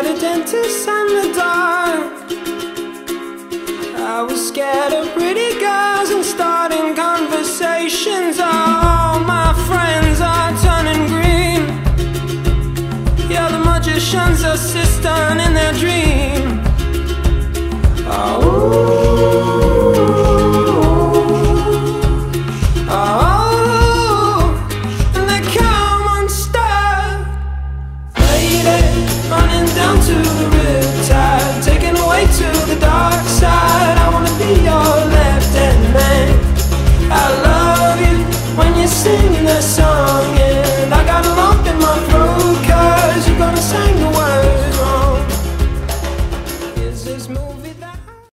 scared of dentists and the dark. I was scared of pretty